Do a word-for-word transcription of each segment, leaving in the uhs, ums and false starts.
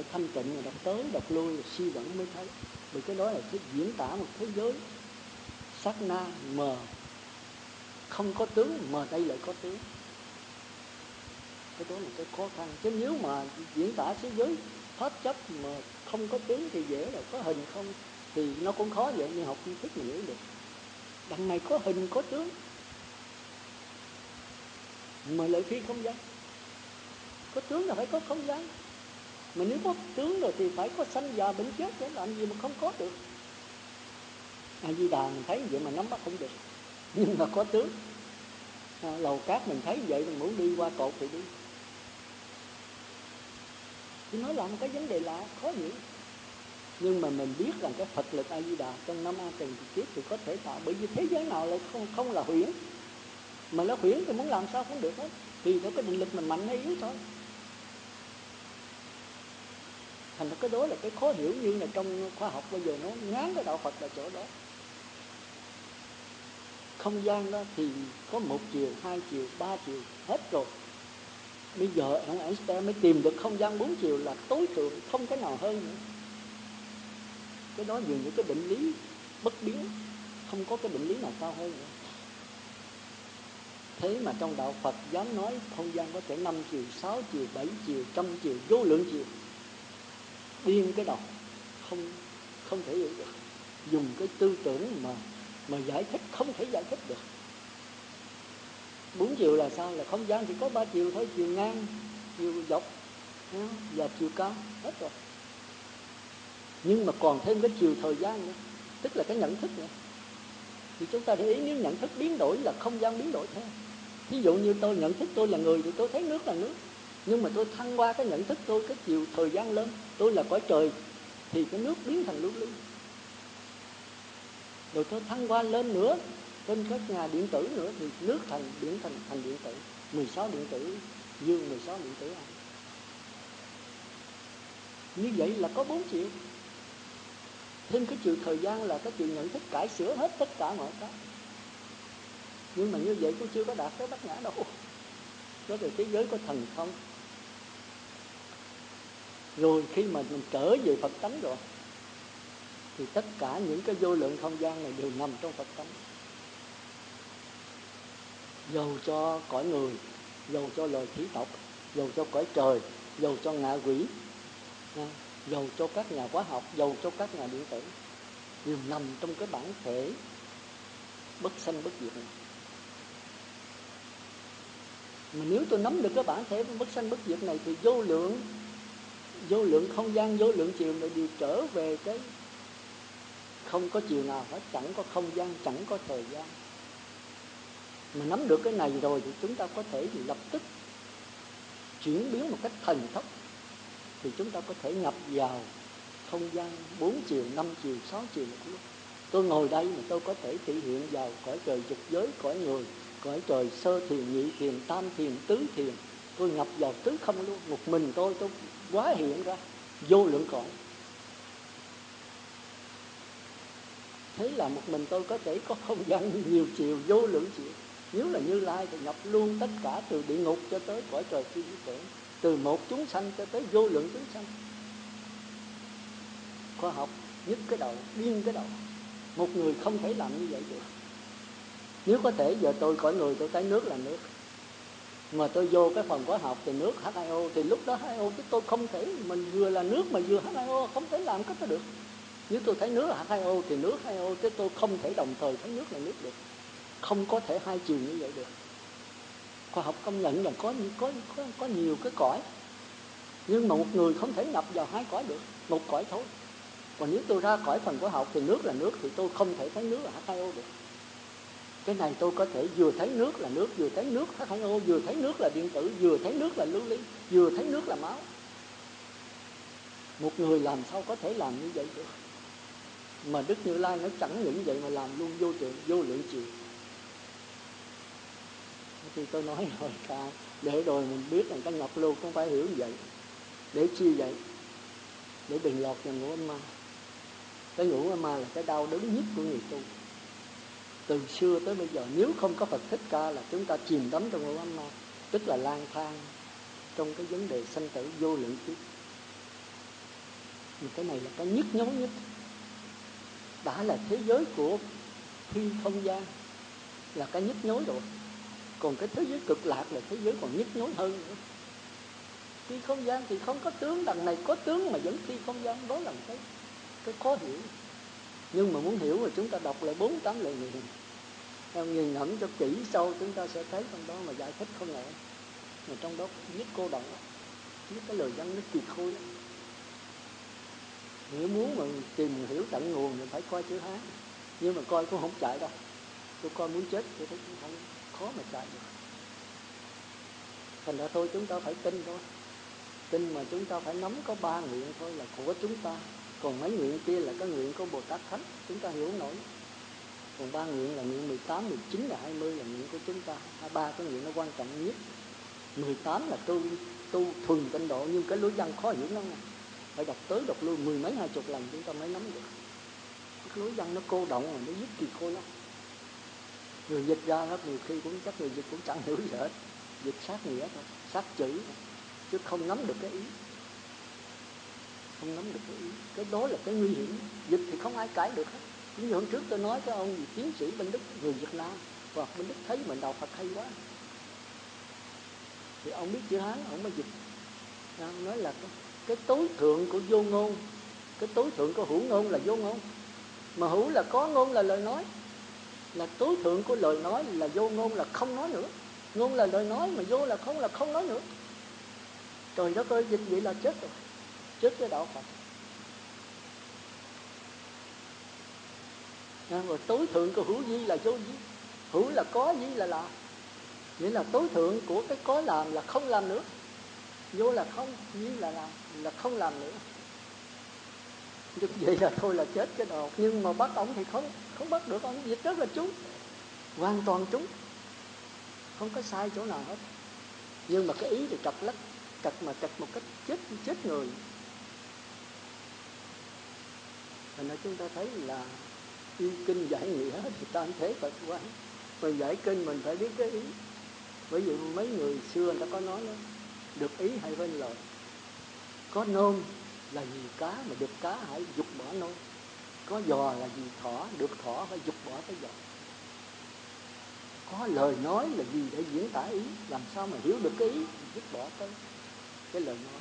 thanh tịnh rồi đọc tới đọc lui rồi suy vẫn mới thấy. Vì cái đó là cái diễn tả một thế giới sát na mờ, không có tướng mà đây lại có tướng. Cái đó là cái khó khăn. Chứ nếu mà diễn tả thế giới pháp chấp mà không có tướng thì dễ rồi, có hình không thì nó cũng khó vậy, nhưng học tri thức mình hiểu được. Đằng này có hình có tướng mà lại phi không gian. Có tướng là phải có không gian, mà nếu có tướng rồi thì phải có sanh già bệnh chết, để làm gì mà không có được. A Di Đà mình thấy vậy mà nắm bắt không được, nhưng mà có tướng. À, lầu cát mình thấy vậy mình muốn đi qua cột thì đi. Thì nó là một cái vấn đề lạ, khó hiểu. Nhưng mà mình biết rằng cái Phật lực A Di Đà trong Nam A Tỳ Kiếp thì có thể tạo, bởi vì thế giới nào lại không không là huyễn, mà nó huyễn thì muốn làm sao cũng được hết, thì đó cái định lực mình mạnh hay yếu thôi. Thành ra cái đó là cái khó hiểu, như là trong khoa học bây giờ nó ngán cái đạo Phật là chỗ đó. Không gian đó thì có một chiều, hai chiều, ba chiều hết rồi. Bây giờ ông Einstein mới tìm được không gian bốn chiều là tối thượng, không cái nào hơn nữa. Cái đó dường như cái định lý bất biến, không có cái định lý nào cao hơn nữa. Thế mà trong đạo Phật dám nói không gian có thể năm chiều, sáu chiều, bảy chiều, trăm chiều, vô lượng chiều. Điên cái đầu, không không thể hiểu được. Dùng cái tư tưởng mà mà giải thích không thể giải thích được. Bốn chiều là sao? Là không gian thì có ba chiều thôi, chiều ngang, chiều dọc và chiều cao, hết rồi. Nhưng mà còn thêm cái chiều thời gian nữa, tức là cái nhận thức nữa. Thì chúng ta để ý, nếu nhận thức biến đổi là không gian biến đổi theo. Ví dụ như tôi nhận thức tôi là người thì tôi thấy nước là nước, nhưng mà tôi thăng qua cái nhận thức tôi, cái chiều thời gian lên, tôi là cõi trời, thì cái nước biến thành lưu ly. Rồi tôi thăng qua lên nữa, trên các nhà điện tử nữa, thì nước thành biến thành thành điện tử, mười sáu điện tử dương, mười sáu điện tử âm. Như vậy là có bốn chiều. Thêm cái chiều thời gian là cái chiều nhận thức cải sửa hết tất cả mọi cái. Nhưng mà như vậy cũng chưa có đạt tới bát nhã đâu. Đó là thế giới có thần thông. Rồi khi mà mình trở về Phật tánh rồi, thì tất cả những cái vô lượng không gian này đều nằm trong Phật tánh. Dầu cho cõi người, dầu cho loài thủy tộc, dầu cho cõi trời, dầu cho ngạ quỷ, dầu cho các nhà hóa học, dầu cho các nhà điện tử, đều nằm trong cái bản thể bất sanh bất diệt này. Mà nếu tôi nắm được cái bản thể bất sanh bất diệt này thì vô lượng vô lượng không gian, vô lượng chiều này đều trở về cái không có chiều nào hết, chẳng có không gian, chẳng có thời gian. Mà nắm được cái này rồi thì chúng ta có thể lập tức chuyển biến một cách thần tốc, thì chúng ta có thể nhập vào không gian bốn chiều, năm chiều, sáu chiều một lúc. Tôi ngồi đây mà tôi có thể thể hiện vào cõi trời dục giới, cõi người, cõi trời sơ thiền, nhị thiền, tam thiền, tứ thiền. Tôi nhập vào tứ không luôn, một mình tôi tôi quá hiện ra vô lượng cõi. Thế là một mình tôi có thể có không gian nhiều chiều, vô lượng chiều. Nếu là Như Lai thì nhập luôn tất cả, từ địa ngục cho tới cõi trời siêu trí tuệ, từ một chúng sanh cho tới vô lượng chúng sanh. Khoa học nhức cái đầu, điên cái đầu. Một người không thể làm như vậy được. Nếu có thể giờ tôi cõi người tôi thấy nước là nước, mà tôi vô cái phần khoa học thì nước H hai O, thì lúc đó H hai O chứ tôi không thể, mình vừa là nước mà vừa H hai O, không thể làm cách đó được. Nếu tôi thấy nước là H hai O thì nước H hai O, chứ tôi không thể đồng thời thấy nước là nước được. Không có thể hai chiều như vậy được. Khoa học công nhận rằng có, có, có, có nhiều cái cõi, nhưng mà một người không thể nhập vào hai cõi được, một cõi thôi. Còn nếu tôi ra cõi phần khoa học thì nước là nước, thì tôi không thể thấy nước là H hai O được. Cái này tôi có thể vừa thấy nước là nước, vừa thấy nước H hai O, vừa thấy nước là điện tử, vừa thấy nước là lưu ly, vừa thấy nước là máu. Một người làm sao có thể làm như vậy được. Mà Đức Như Lai nó chẳng những vậy mà làm luôn vô lượng, vô lượng chiều. Thì tôi nói rồi cả, để rồi mình biết rằng cái nhập lưu cũng phải hiểu như vậy. Để chi vậy? Để đừng lọt vào ngũ ấm ma. Cái ngũ ấm ma là cái đau đớn nhất của người tu. Từ xưa tới bây giờ nếu không có Phật Thích Ca là chúng ta chìm đắm trong ngũ ấm ma, tức là lang thang trong cái vấn đề sanh tử vô lượng kiếp. Mà cái này là cái nhức nhối nhất. Đã là thế giới của phi không gian là cái nhức nhối rồi, còn cái thế giới cực lạc là thế giới còn nhức nhối hơn nữa. Phi không gian thì không có tướng, đằng này có tướng mà vẫn phi không gian, đó là một cái cái khó hiểu. Nhưng mà muốn hiểu thì chúng ta đọc lại bốn tám lời nguyện, nghiền ngẫm cho kỹ sâu, chúng ta sẽ thấy trong đó mà giải thích không nổi. Mà trong đó viết cô động, viết cái lời văn nó kỳ khôi lắm. Nếu muốn mà tìm hiểu tận nguồn thì phải coi chữ Hán, nhưng mà coi cũng không chạy đâu. Tôi coi muốn chết, tôi thấy cũng không, khó mà chạy được. Thành ra thôi chúng ta phải tin thôi. Tin mà chúng ta phải nắm có ba nguyện thôi là của chúng ta. Còn mấy nguyện kia là cái nguyện của Bồ Tát Thánh, chúng ta hiểu nổi. Còn ba nguyện là nguyện mười tám, mười chín và hai mươi là nguyện của chúng ta. Ba cái nguyện nó quan trọng nhất. mười tám là tu, tu thuần tịnh độ, nhưng cái lối văn khó hiểu lắm nha. Phải đọc tới đọc lui mười mấy hai chục lần chúng ta mới nắm được. Cái lối văn nó cô động mà nó viết kỳ khôi lắm. Người dịch ra đó nhiều khi cũng chắc người dịch cũng chẳng hiểu gì hết. Dịch sát nghĩa thôi, sát chữ thôi, chứ không nắm được cái ý. Không nắm được cái ý. Cái đó là cái nguy hiểm. Dịch thì không ai cãi được hết. Như hôm trước tôi nói cái ông gì tiến sĩ bên Đức, người Việt Nam, hoặc bên Đức thấy mình đọc Phật hay quá, thì ông biết chữ Hán, ông mới dịch. Ông nói là cái, cái tối thượng của vô ngôn, cái tối thượng của hữu ngôn là vô ngôn. Mà hữu là có, ngôn là lời nói. Là tối thượng của lời nói là vô ngôn, là không nói nữa. Ngôn là lời nói, mà vô là không, là không nói nữa. Trời đất ơi, dịch vậy là chết rồi. Chết cái đạo Phật. Rồi tối thượng của hữu vi là vô vi. Hữu là có, vi là làm. Nghĩa là tối thượng của cái có làm là không làm nữa. Vô là không, vi là làm, là không làm nữa. Như vậy là thôi là chết cái đầu. Nhưng mà bắt ông thì không, không bắt được. Ông dịch rất là trúng, hoàn toàn trúng, không có sai chỗ nào hết. Nhưng mà cái ý thì trật lắc, trật mà trật một cách chết chết người. Thành ra chúng ta thấy là y kinh giải nghĩa thì tam thế Phật quán. Mình giải kinh mình phải biết cái ý. Bởi vì mấy người xưa người ta có nói đó, được ý hay bên lời. Có nôn là vì cá, mà được cá hãy dục bỏ nôn. Có giò là vì thỏ, được thỏ phải dục bỏ cái giò. Có lời nói là gì để diễn tả ý, làm sao mà hiểu được cái ý, dứt bỏ cái, cái lời nói.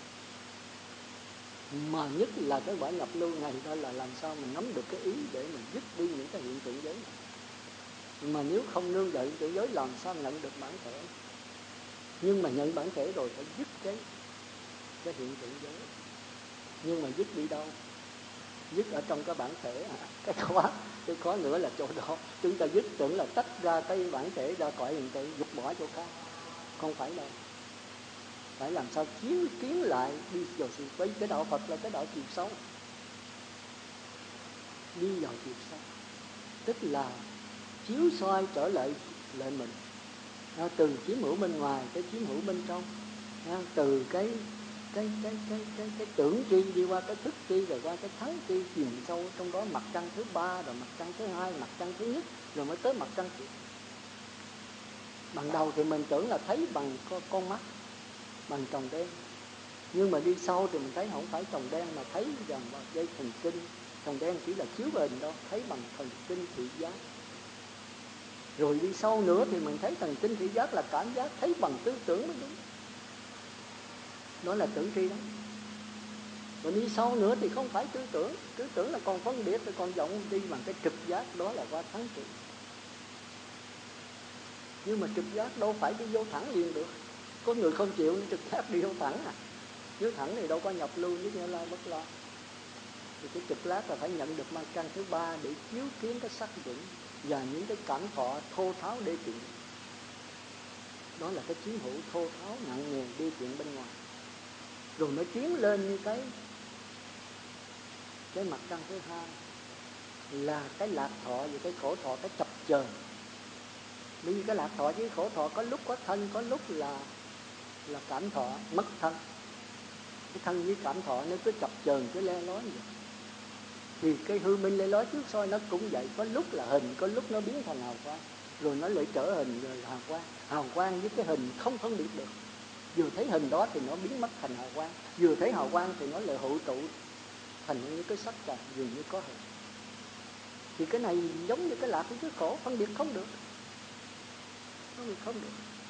Mà nhất là cái quả nhập lưu này đó là làm sao mình nắm được cái ý để mình dứt đi những cái hiện tượng giới này. Mà nếu không nương vào hiện tượng giới làm sao nhận được bản thể. Nhưng mà nhận bản thể rồi phải dứt cái, cái hiện tượng giới. Nhưng mà dứt đi đâu? Dứt ở trong cái bản thể à. Cái khó, cái khó nữa là chỗ đó. Chúng ta dứt tưởng là tách ra cái bản thể ra khỏi hiện tượng, dục bỏ chỗ khác. Không phải đâu. Phải làm sao chiến kiến lại đi vào sự với cái đạo Phật là cái đạo chiều sâu. Đi vào chiều sâu, tức là chiếu soi trở lại lại mình. À, từ chiếm hữu bên ngoài tới chiếm hữu bên trong. À, từ cái cái cái cái cái cái tưởng tri đi qua cái thức tri, rồi qua cái thắng tri, chìm sâu trong đó. Mặt trăng thứ ba, rồi mặt trăng thứ hai, mặt trăng thứ nhất, rồi mới tới mặt trăng thứ. Ban đầu thì mình tưởng là thấy bằng con, con mắt, bằng tròng đen. Nhưng mà đi sâu thì mình thấy không phải tròng đen, mà thấy rằng dây thần kinh. Tròng đen chỉ là chiếu hình đó, thấy bằng thần kinh thị giác. Rồi đi sâu nữa thì mình thấy thần kinh thị giác là cảm giác, thấy bằng tư tưởng mới đúng. Đó là tưởng tri đó. Rồi đi sâu nữa thì không phải tư tưởng. Tư tưởng là còn phân biệt, rồi còn vọng đi bằng cái trực giác, đó là qua thắng trị. Nhưng mà trực giác đâu phải đi vô thẳng liền được. Có người không chịu trực giác đi vô thẳng à. Nếu thẳng thì đâu có nhập lưu với Như Lai Bất Lo. Thì cái trực giác là phải nhận được mặt trăng thứ ba để chiếu kiến cái sắc vững và những cái cảm thọ thô tháo đê tiện. Đó là cái chiếu hữu thô tháo nặng nề đê tiện bên ngoài. Rồi mới tiến lên như cái cái mặt trăng thứ hai là cái lạc thọ và cái khổ thọ, cái chập chờn. Bởi vì cái lạc thọ với khổ thọ có lúc có thân, có lúc là là cảm thọ mất thân. Cái thân với cảm thọ nó cứ chập chờn, cứ le lói vậy. Thì cái hư minh le lói trước soi nó cũng vậy. Có lúc là hình, có lúc nó biến thành hào quang, rồi nó lại trở hình rồi hào quang. Hào quang với cái hình không phân biệt được. Vừa thấy hình đó thì nó biến mất thành hào quang, vừa thấy hào quang thì nó lại hội tụ thành những cái sắc trần dường như có hình. Thì cái này giống như cái lạc với cái khổ, phân biệt không được, phân biệt không được.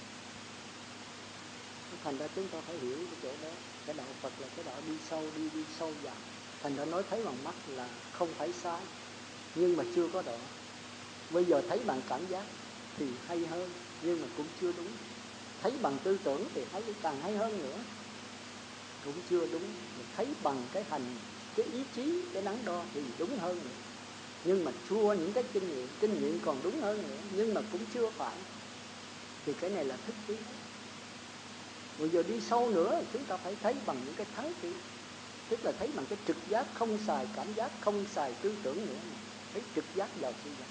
Thành ra chúng ta phải hiểu cái chỗ đó. Cái đạo Phật là cái đạo đi sâu, đi đi sâu vào. Thành ra nói thấy bằng mắt là không phải sai, nhưng mà chưa có độ. Bây giờ thấy bằng cảm giác thì hay hơn, nhưng mà cũng chưa đúng. Thấy bằng tư tưởng thì thấy càng hay hơn nữa, cũng chưa đúng. Thấy bằng cái hành, cái ý chí, cái đắn đo thì đúng hơn nữa. Nhưng mà thua những cái kinh nghiệm, kinh nghiệm còn đúng hơn nữa, nhưng mà cũng chưa phải. Thì cái này là thức trí. Bây giờ đi sâu nữa, chúng ta phải thấy bằng những cái thắng trí, tức là thấy bằng cái trực giác, không xài cảm giác, không xài tư tưởng nữa, thấy trực giác vào sự vật.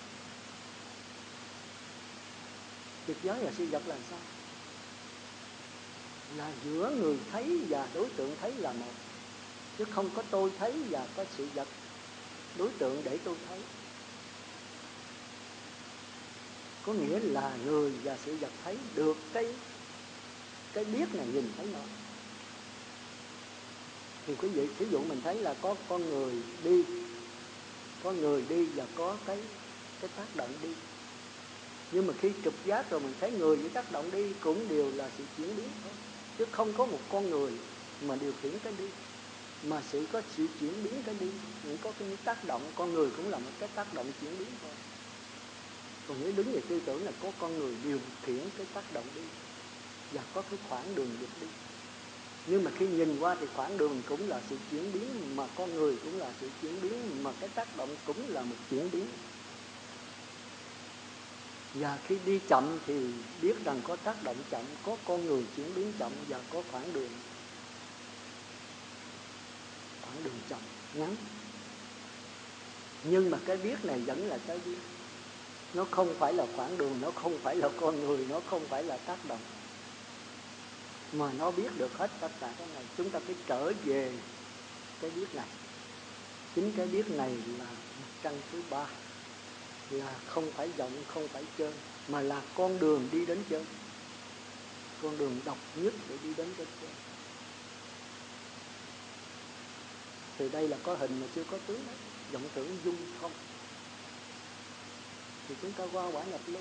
Trực giác vào sự vật là sao? Là giữa người thấy và đối tượng thấy là một, chứ không có tôi thấy và có sự vật đối tượng để tôi thấy. Có nghĩa là người và sự vật thấy được cái cái biết này, nhìn thấy nó. Thì quý vị ví dụ mình thấy là có con người đi, có người đi và có cái cái tác động đi. Nhưng mà khi trực giác rồi mình thấy người với tác động đi cũng đều là sự chuyển biến thôi, chứ không có một con người mà điều khiển cái đi, mà sự có sự chuyển biến cái đi. Những có cái tác động, con người cũng là một cái tác động chuyển biến thôi. Còn nếu đứng về tư tưởng là có con người điều khiển cái tác động đi và có cái khoảng đường được đi. Nhưng mà khi nhìn qua thì khoảng đường cũng là sự chuyển biến, mà con người cũng là sự chuyển biến, mà cái tác động cũng là một chuyển biến. Và khi đi chậm thì biết rằng có tác động chậm, có con người chuyển biến chậm và có khoảng đường, khoảng đường chậm, ngắn. Nhưng mà cái biết này vẫn là cái biết. Nó không phải là khoảng đường, nó không phải là con người, nó không phải là tác động, mà nó biết được hết tất cả cái này. Chúng ta phải trở về cái biết này. Chính cái biết này là mặt trăng thứ ba, là không phải rộng, không phải trơn, mà là con đường đi đến trơn, con đường độc nhất để đi đến cái trơn. Thì đây là có hình mà chưa có tướng đấy, vọng tưởng dung không. Thì chúng ta qua quả nhập lưu.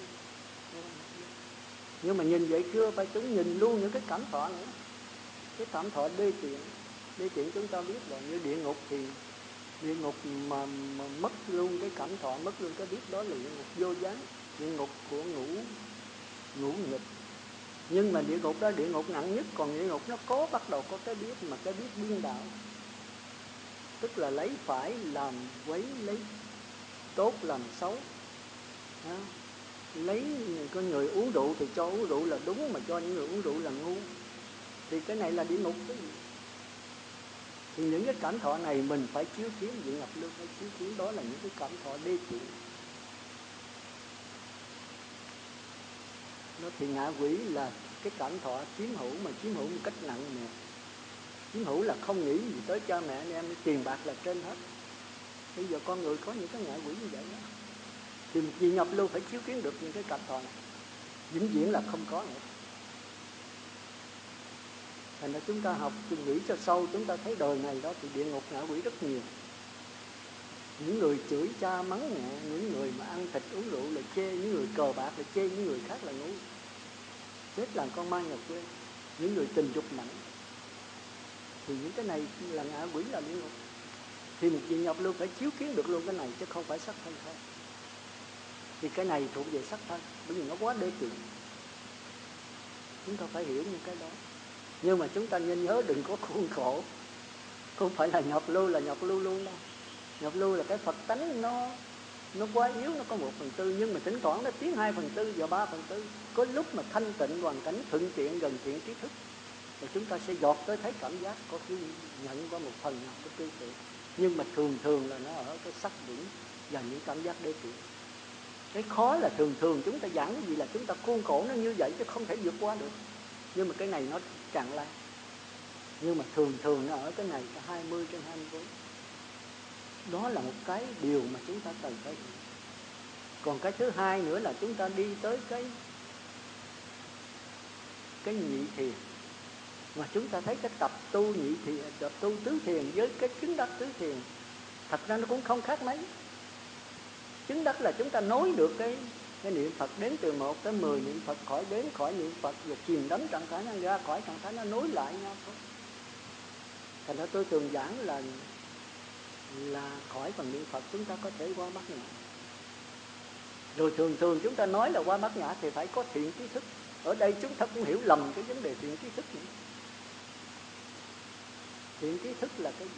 Nhưng mà nhìn vậy chưa phải tướng, nhìn luôn những cái cảm thọ nữa. Cái cảm thọ đê tiện, đê tiện chúng ta biết rồi. Như địa ngục thì địa ngục mà, mà mất luôn cái cảm thọ, mất luôn cái biết đó là địa ngục vô gián, địa ngục của ngũ ngũ nghịch. Nhưng mà địa ngục đó địa ngục nặng nhất, còn địa ngục nó có bắt đầu có cái biết, mà cái biết điên đảo, tức là lấy phải làm quấy, lấy tốt làm xấu. Đó. Lấy con người uống rượu thì cho uống rượu là đúng, mà cho những người uống rượu là ngu. Thì cái này là địa ngục cái gì? Thì những cái cảm thọ này mình phải chiếu kiến, Vị Ngọc Lưu phải chiếu kiến, đó là những cái cảm thọ đê tiện. Nó thì ngạ quỷ là cái cảm thọ chiếm hữu, mà chiếm hữu một cách nặng nề. Chiếm hữu là không nghĩ gì tới cha mẹ anh em, tiền bạc là trên hết. Bây giờ con người có những cái ngạ quỷ như vậy đó. Thì Vị Ngọc Lưu phải chiếu kiến được những cái cảm thọ này, vĩnh viễn là không có nữa. Thành ra chúng ta học chung nghĩ cho sâu, chúng ta thấy đời này đó thì địa ngục ngạ quỷ rất nhiều. Những người chửi cha mắng mẹ, những người mà ăn thịt uống rượu là chê, những người cờ bạc là chê, những người khác là ngu, chết làm con ma nhà quê, những người tình dục nặng. Thì những cái này là ngạ quỷ, là địa ngục. Thì một Vị Ngọc Lưu phải chiếu kiến được luôn cái này, chứ không phải sắc thân không. Thì cái này thuộc về sắc thân, bởi vì nó quá đê tiện. Chúng ta phải hiểu những cái đó. Nhưng mà chúng ta nên nhớ đừng có khuôn khổ. Không phải là Ngọc Lưu là Ngọc Lưu luôn đâu. Ngọc Lưu là cái Phật tánh nó nó quá yếu, nó có một phần tư, nhưng mà thỉnh thoảng nó tiến hai phần tư và ba phần tư. Có lúc mà thanh tịnh hoàn cảnh thuận tiện gần thiện trí thức, rồi chúng ta sẽ dọt tới thấy cảm giác, có khi nhận qua một phần nào cái tư tưởng. Nhưng mà thường thường là nó ở cái sắc điển và những cảm giác đê tiện. Cái khó là thường thường chúng ta giảng cái gì là chúng ta khuôn khổ nó như vậy, chứ không thể vượt qua được. Nhưng mà cái này nó tràn lan. Nhưng mà thường thường nó ở cái này, cái hai mươi trên hai mươi bốn. Đó là một cái điều mà chúng ta cần phải hiểu. Còn cái thứ hai nữa là chúng ta đi tới cái cái nhị thiền. Mà chúng ta thấy cái tập tu nhị thiền, tập tu tứ thiền với cái chứng đắc tứ thiền, thật ra nó cũng không khác mấy. Chứng đắc là chúng ta nối được cái, cái niệm Phật đến từ một tới mười niệm Phật, khỏi đến khỏi niệm Phật và chìm đắm trạng thái nó ra khỏi trạng thái nó nối lại nhau thôi. Thành ra tôi thường giảng là là khỏi phần niệm Phật chúng ta có thể qua bát nhã. Rồi thường thường chúng ta nói là qua bát nhã thì phải có thiện trí thức. Ở đây chúng ta cũng hiểu lầm cái vấn đề thiện trí thức nữa. Thiện trí thức là cái gì?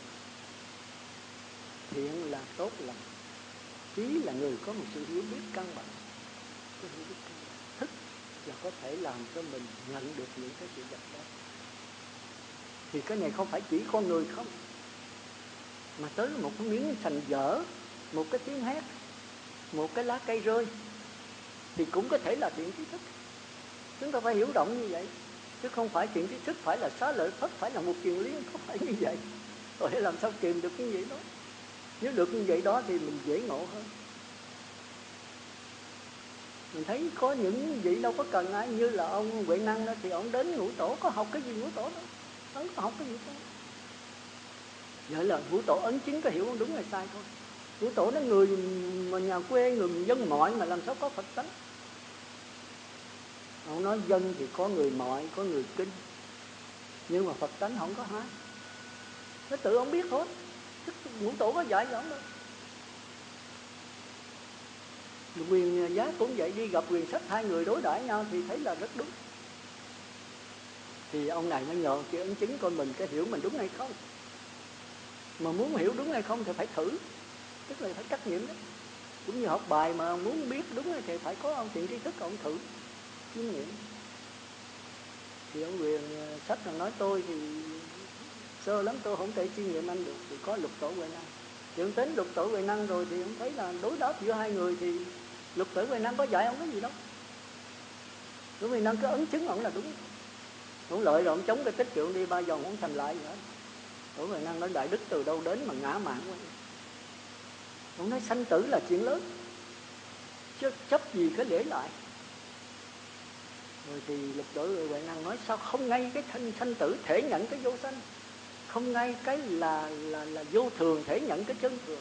Thiện là tốt lành, trí là người có một sự hiểu biết căn bản, có hiểu biết căn bản. Thức là có thể làm cho mình nhận được những cái sự vật đó. Thì cái này không phải chỉ con người không, mà tới một cái miếng sành dở, một cái tiếng hét, một cái lá cây rơi thì cũng có thể là thiện trí thức. Chúng ta phải hiểu rộng như vậy, chứ không phải thiện trí thức phải là xá lợi Phất, phải là một kiền liên, không phải như vậy. Rồi làm sao kìm được như vậy đó? Nếu được như vậy đó thì mình dễ ngộ hơn. Mình thấy có những vị đâu có cần ai, như là ông Huệ Năng đó, thì ông đến ngũ tổ, có học cái gì ngũ tổ đó, ông có học cái gì đâu. Vậy là ngũ tổ ấn chứng có hiểu đúng hay sai thôi. Ngũ tổ đó người mà nhà quê, người dân mọi mà làm sao có Phật tánh. Ông nói dân thì có người mọi, có người kinh, nhưng mà Phật tánh không có hai. Nó tự ông biết thôi, chứ ngũ tổ có dạy gì ông đâu. Quyền Giác cũng vậy, đi gặp Quyền Sách, hai người đối đãi nhau thì thấy là rất đúng. Thì ông này mới nhờ kia ấn chứng coi mình cái hiểu mình đúng hay không. Mà muốn hiểu đúng hay không thì phải thử, tức là phải trắc nghiệm đó. Cũng như học bài mà muốn biết đúng thì phải có ông thiện tri thức, ông thử chiêm nghiệm. Thì ông Quyền Sách là nói tôi thì sơ lắm, tôi không thể chiêm nghiệm anh được. Thì có Lục Tổ Huệ Năng. Thì ông đến Lục Tổ Huệ Năng rồi thì ông thấy là đối đáp giữa hai người thì Lục Tổ Huệ Năng có dạy ông cái gì đâu. Lục Tổ Huệ Năng cứ ấn chứng ông là đúng. Ông lợi rồi ông chống cái tích trượng đi ba vòng không thành lại nữa. Lục Tổ Huệ Năng nói đại đức từ đâu đến mà ngã mạn quá. Ông nói sanh tử là chuyện lớn, chứ chấp gì cái để lại. Rồi thì Lục Tổ Huệ Năng nói sao không ngay cái thân sanh tử thể nhận cái vô sanh, không ngay cái là là là vô thường thể nhận cái chân thường.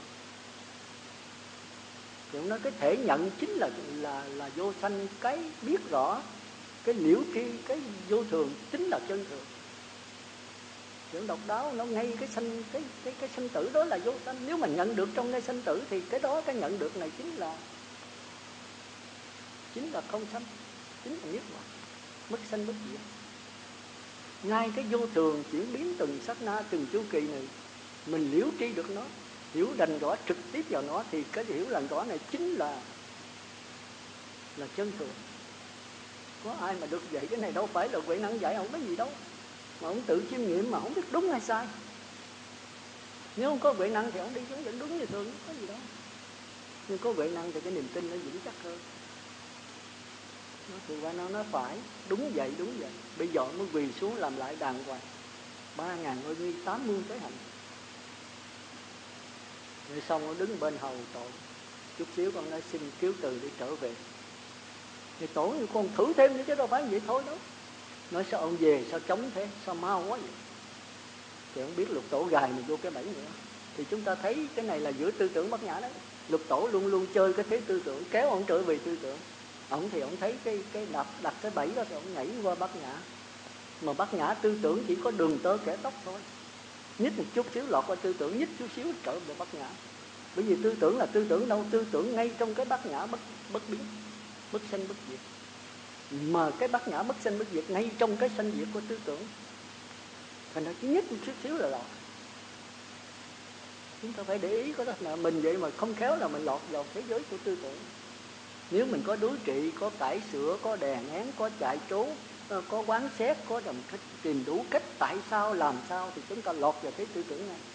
Thì ông nói cái thể nhận chính là là là vô sanh, cái biết rõ, cái liễu tri, cái vô thường chính là chân thường. Thì ông độc đáo nó ngay cái sanh cái cái cái sanh tử đó là vô sanh. Nếu mà nhận được trong cái sanh tử thì cái đó cái nhận được này chính là chính là không sanh, chính là niết bàn, bất sanh bất diệt. Ngay cái vô thường chuyển biến từng sát na, từng chu kỳ này mình liễu tri được nó, hiểu rành rõ trực tiếp vào nó thì cái hiểu rành rõ này chính là là chân thường. Có ai mà được dạy cái này đâu phải là Huệ Năng dạy, không có gì đâu, mà ông tự chiêm nghiệm mà không biết đúng hay sai. Nếu không có Huệ Năng thì ông đi hướng dẫn đúng như thường, không có gì đâu. Nhưng có Huệ Năng thì cái niềm tin nó vững chắc hơn. Nó thì qua nó nói phải, đúng vậy, đúng vậy. Bây giờ mới quỳ xuống làm lại đàng hoàng. Ba ngàn ngôi nghi, tám muôn tới hành. Rồi xong nó đứng bên hầu tổ. Chút xíu con nói xin cứu từ để trở về. Thì tổ như con thử thêm nữa chứ đâu phải vậy thôi đâu. Nói sao ông về sao chống thế, sao mau quá vậy. Thì ông biết Lục Tổ gài mình vô cái bẫy nữa. Thì chúng ta thấy cái này là giữa tư tưởng bát nhã đấy. Lục Tổ luôn luôn chơi cái thế tư tưởng, kéo ông trở về tư tưởng. Ông thì ông thấy cái cái đặt đặt cái bẫy đó thì ông nhảy qua bát nhã. Mà bát nhã tư tưởng chỉ có đường tơ kẻ tóc thôi. Nhích một chút xíu lọt qua tư tưởng, nhích chút xíu trở về bát nhã. Bởi vì tư tưởng là tư tưởng đâu, tư tưởng ngay trong cái bát nhã bất bất biến, bất sanh bất diệt. Mà cái bát nhã bất sanh bất diệt ngay trong cái sanh diệt của tư tưởng. Thành ra chỉ nhích một chút xíu là lọt. Chúng ta phải để ý có đó là mình vậy mà không khéo là mình lọt vào thế giới của tư tưởng. Nếu mình có đối trị, có cải sửa, có đè nén, có chạy trốn, có quán xét, có đồng cách tìm đủ cách tại sao làm sao thì chúng ta lọt vào thế tư tưởng này.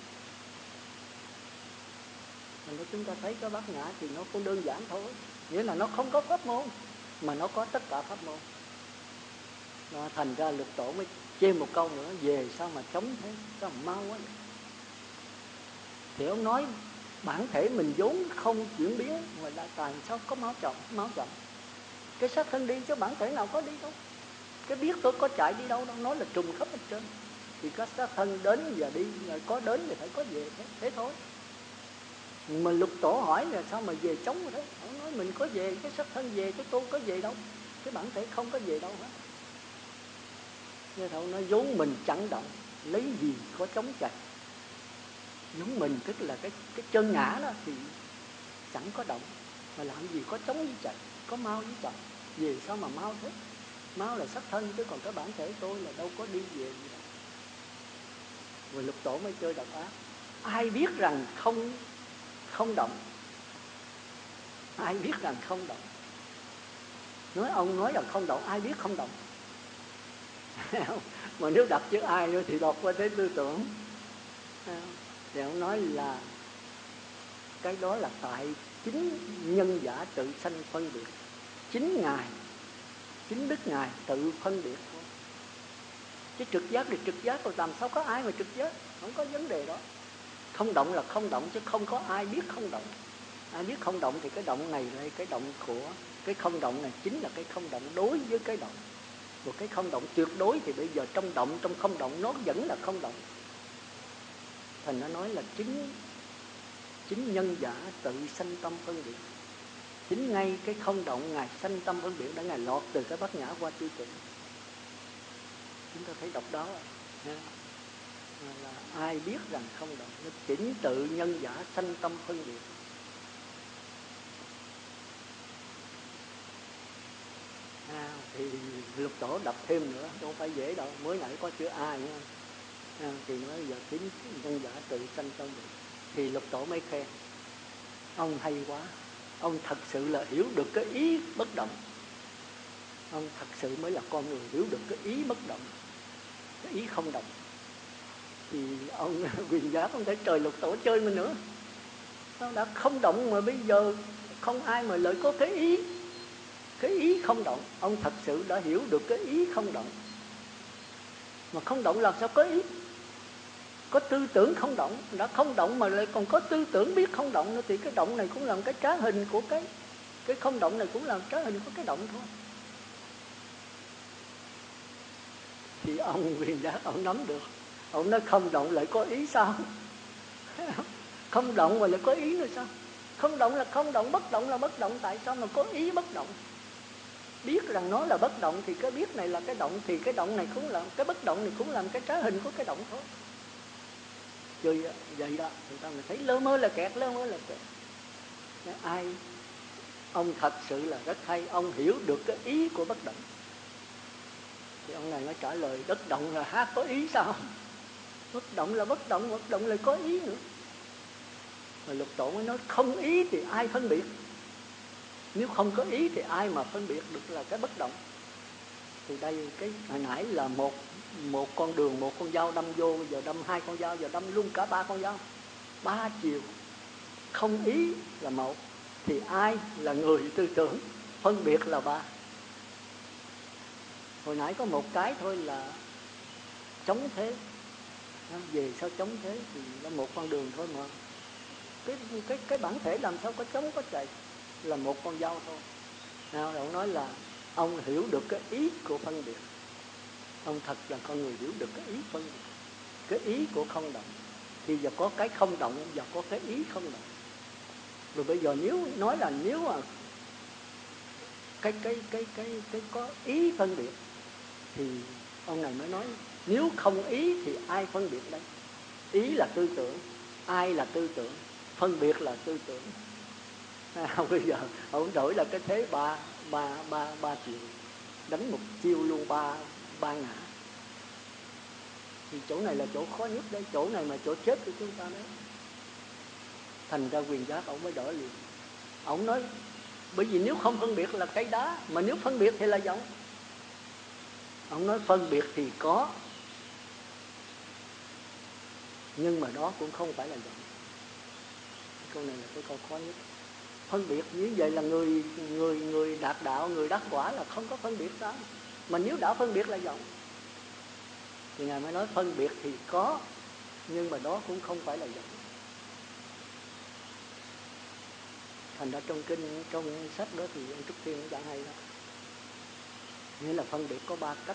Thành ra chúng ta thấy cái bát nhã thì nó cũng đơn giản thôi, nghĩa là nó không có pháp môn mà nó có tất cả pháp môn. Nó thành ra Lục Tổ mới chê một câu nữa, về sao mà chống thế, sao mà mau quá vậy. Thì ông nói bản thể mình vốn không chuyển biến mà lại tại sao có máu chậm, máu chậm. Cái xác thân đi chứ bản thể nào có đi đâu. Cái biết tôi có chạy đi đâu đâu, nói là trùng khắp hết trơn. Thì có xác thân đến và đi, có đến thì phải có về, thế, thế thôi. Mà Lục Tổ hỏi là sao mà về chống thế? Ông nói mình có về, cái xác thân về, chứ tôi có về đâu. Cái bản thể không có về đâu hết. Nghe thấu nói vốn mình chẳng động, lấy gì có chống chạy. Vốn mình tức là cái, cái chân ngã đó thì chẳng có động. Mà làm gì có chống với chạy, có mau với chậm. Về sao mà mau thế? Mau là xác thân, chứ còn cái bản thể tôi là đâu có đi về gì đâu. Rồi Lục Tổ mới chơi độc ác. Ai biết rằng không không động? Ai biết rằng không động? Nói ông nói là không động, ai biết không động? Mà nếu đặt chữ ai nữa thì đọc qua thế tư tưởng. Thì ông nói là cái đó là tại chính nhân giả tự sanh phân biệt. Chính Ngài, chính Đức Ngài tự phân biệt thôi. Chứ trực giác thì trực giác, rồi làm sao có ai mà trực giác? Không có vấn đề đó. Không động là không động, chứ không có ai biết không động. Ai biết không động thì cái động này là cái động của cái không động này, chính là cái không động đối với cái động. Một cái không động tuyệt đối thì bây giờ trong động, trong không động nó vẫn là không động. Thành nó nói là chính chính nhân giả tự sanh tâm phân biệt. Chính ngay cái không động Ngài sanh tâm phân biệt, đã Ngài lọt từ cái bát nhã qua tư tưởng. Chúng ta thấy độc đáo à. Là ai biết rằng không động, nó chính tự nhân giả sanh tâm phân biệt. À, thì Lục Tổ đọc thêm nữa, không phải dễ đâu, mới nãy có chữ ai nha. À, thì nói giờ chính nhân giả tự sanh tâm biệt. Thì Lục Tổ mới khen ông hay quá, ông thật sự là hiểu được cái ý bất động. Ông thật sự mới là con người hiểu được cái ý bất động, cái ý không động. Thì ông Quyền Giác ông thấy trời, Lục Tổ chơi mình nữa. Nó đã không động mà bây giờ không ai mà lại có cái ý, cái ý không động. Ông thật sự đã hiểu được cái ý không động. Mà không động làm sao có ý? Có tư tưởng không động, đã không động mà lại còn có tư tưởng biết không động nữa, thì cái động này cũng làm cái trá hình của cái cái không động này, cũng làm trá hình của cái động thôi. Thì ông Quyền Giác ông nắm được. Ông nói không động lại có ý sao? Không động mà lại có ý nữa sao? Không động là không động, bất động là bất động, tại sao mà có ý bất động? Biết rằng nó là bất động thì cái biết này là cái động, thì cái động này cũng làm cái bất động này cũng làm cái trá hình của cái động thôi. Rồi vậy đó, người ta mới thấy lơ mơ là kẹt, lơ mơ là kẹt. Ai? Ông thật sự là rất hay, ông hiểu được cái ý của bất động. Thì ông này mới trả lời bất động là hát có ý sao? Bất động là bất động, bất động lại có ý nữa. Rồi Lục Tổ mới nói không ý thì ai phân biệt? Nếu không có ý thì ai mà phân biệt được là cái bất động? Thì đây cái hồi nãy là một một con đường, một con dao đâm vô, bây giờ đâm hai con dao, giờ đâm luôn cả ba con dao, ba chiều. Không ý là một, thì ai là người tư tưởng phân biệt là ba. Hồi nãy có một cái thôi là chống thế, về sao chống thế thì là một con đường thôi mà. Cái cái cái bản thể làm sao có chống có chạy, là một con dao thôi. Nào ông nói là ông hiểu được cái ý của phân biệt. Ông thật là con người hiểu được cái ý phân biệt, cái ý của không động. Thì giờ có cái không động, giờ có cái ý không động. Rồi bây giờ nếu nói là nếu mà cái cái cái cái cái có ý phân biệt, thì ông này mới nói nếu không ý thì ai phân biệt đây? Ý là tư tưởng, ai là tư tưởng, phân biệt là tư tưởng. À, bây giờ ông đổi là cái thế ba ba ba ba chiều, đánh một chiêu luôn ba ba ngã. Thì chỗ này là chỗ khó nhất đấy, chỗ này mà chỗ chết của chúng ta đấy. Thành ra Quyền Giác ông mới đỡ liền. Ông nói bởi vì nếu không phân biệt là cây đá, mà nếu phân biệt thì là giọng. Ông nói phân biệt thì có, nhưng mà đó cũng không phải là giọng. Câu này là cái câu khó nhất. Phân biệt như vậy là người người người đạt đạo, người đắc quả là không có phân biệt sao? Mà nếu đã phân biệt là giọng. Thì Ngài mới nói phân biệt thì có, nhưng mà đó cũng không phải là giọng. Thành ra trong kinh, trong sách đó thì ông Trúc Thiên nó giảng hay lắm. Nghĩa là phân biệt có ba cách.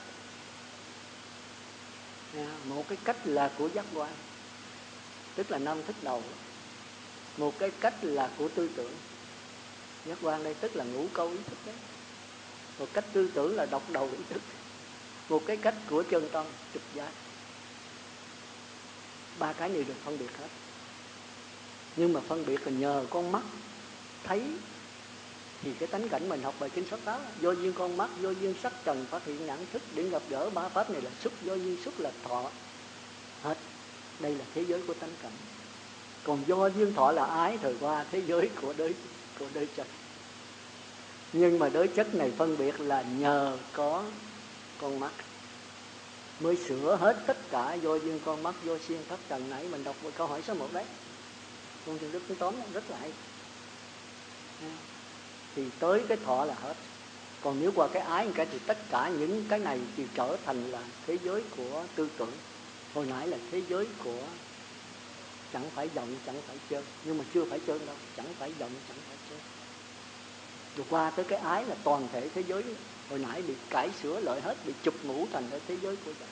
Một cái cách là của giác quan, tức là năm thức đầu. Một cái cách là của tư tưởng. Giác quan đây tức là ngũ câu ý thức đấy. Một cách tư tưởng là độc đầu ý thức. Một cái cách của chân tâm, trực giác. Ba cái này được phân biệt hết. Nhưng mà phân biệt là nhờ con mắt thấy. Thì cái tánh cảnh mình học bài kinh sáu tám, do duyên con mắt, do duyên sắc trần phát hiện nhãn thức, đến gặp gỡ ba pháp này là xúc, do duyên xúc là thọ. Hết. Đây là thế giới của tánh cảnh. Còn do duyên thọ là ái, thời qua thế giới của đới, của đới chất. Nhưng mà đới chất này phân biệt là nhờ có con mắt mới sửa hết tất cả do duyên con mắt, do xuyên pháp trần. Nãy mình đọc một câu hỏi số một đấy, con Thiền Đức cũng tóm rất là hay. Thì tới cái thọ là hết. Còn nếu qua cái ái cái thì tất cả những cái này thì trở thành là thế giới của tư tưởng. Hồi nãy là thế giới của chẳng phải vọng, chẳng phải chơi. Nhưng mà chưa phải chơi đâu, chẳng phải vọng, chẳng phải chơi. Rồi qua tới cái ái là toàn thể thế giới. Hồi nãy bị cải sửa lại hết, bị chụp mũ thành cái thế giới của vọng.